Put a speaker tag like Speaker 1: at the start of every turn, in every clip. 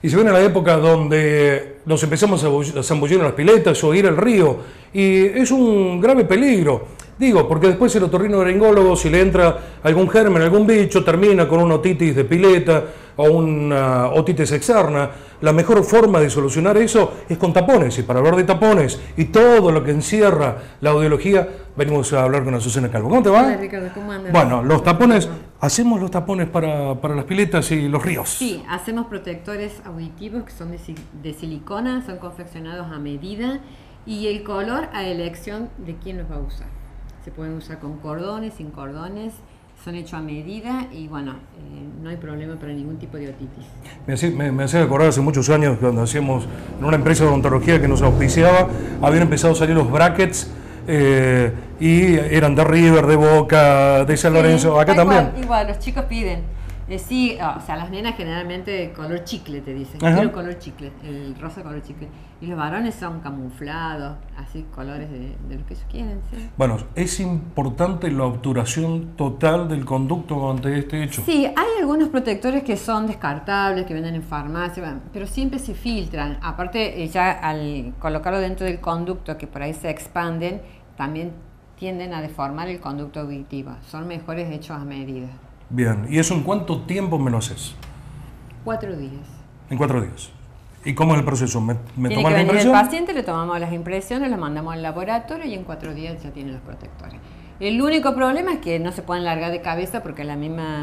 Speaker 1: Y se viene la época donde nos empezamos a zambullir en las piletas o ir al río. Y es un grave peligro. Digo, porque después el otorrinolaringólogo, si le entra algún germen, algún bicho, termina con una otitis de pileta o una otitis externa. La mejor forma de solucionar eso es con tapones. Y para hablar de tapones y todo lo que encierra la audiología, venimos a hablar con Azucena Calvo. ¿Cómo te va?
Speaker 2: Hola, Ricardo, ¿cómo andas?
Speaker 1: Bueno, los tapones, hacemos los tapones para las piletas y los ríos.
Speaker 2: Sí, hacemos protectores auditivos que son de silicona, son confeccionados a medida y el color a elección de quién los va a usar. Se pueden usar con cordones, sin cordones, son hechos a medida y bueno, no hay problema para ningún tipo de otitis.
Speaker 1: Me hacía acordar hace muchos años cuando hacíamos en una empresa de odontología que nos auspiciaba, habían empezado a salir los brackets y eran de River, de Boca, de San Lorenzo, acá también.
Speaker 2: Igual, los chicos piden. Sí, o sea, las nenas generalmente color chicle te dicen.
Speaker 1: Ajá.
Speaker 2: Quiero color chicle, el rosa color chicle. Y los varones son camuflados, así colores de lo que ellos quieren, ¿sí?
Speaker 1: Bueno, es importante la obturación total del conducto ante este hecho.
Speaker 2: Sí, hay algunos protectores que son descartables, que venden en farmacia, pero siempre se filtran. Aparte, ya al colocarlo dentro del conducto, que por ahí se expanden, también tienden a deformar el conducto auditivo. Son mejores hechos a medida.
Speaker 1: Bien, ¿y eso en cuánto tiempo me lo haces?
Speaker 2: 4 días.
Speaker 1: En 4 días. ¿Y cómo es el proceso? ¿Me
Speaker 2: Tiene
Speaker 1: toman
Speaker 2: que
Speaker 1: la
Speaker 2: venir el
Speaker 1: impresión?
Speaker 2: paciente, le tomamos las impresiones, las mandamos al laboratorio y en 4 días ya tiene los protectores. El único problema es que no se pueden largar de cabeza porque la misma...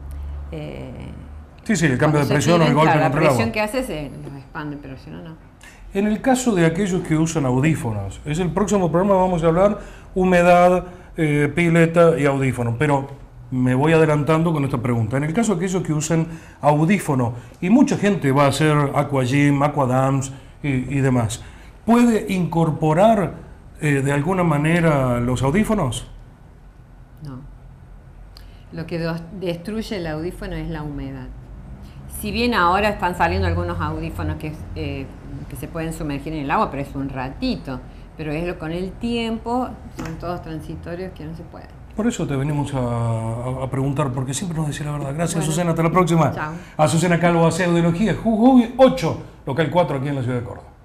Speaker 1: Sí, el cambio de presión o el golpe
Speaker 2: la
Speaker 1: contra el agua.
Speaker 2: presión que hace se los expande, pero si no, no.
Speaker 1: En el caso de aquellos que usan audífonos, es el próximo programa, vamos a hablar humedad, pileta y audífono, pero me voy adelantando con esta pregunta. En el caso de aquellos que usan audífono, y mucha gente va a hacer aquagym, aquadams y demás, ¿puede incorporar de alguna manera los audífonos?
Speaker 2: No. Lo que destruye el audífono es la humedad. Si bien ahora están saliendo algunos audífonos que se pueden sumergir en el agua, pero es un ratito. Pero con el tiempo, son todos transitorios que no se pueden.
Speaker 1: Por eso te venimos a preguntar, porque siempre nos decía la verdad. Gracias,
Speaker 2: Bueno,
Speaker 1: Azucena. Hasta la próxima.
Speaker 2: Chao.
Speaker 1: Azucena Calvo, Audiología, Jujuy 8, local 4, aquí en la ciudad de Córdoba.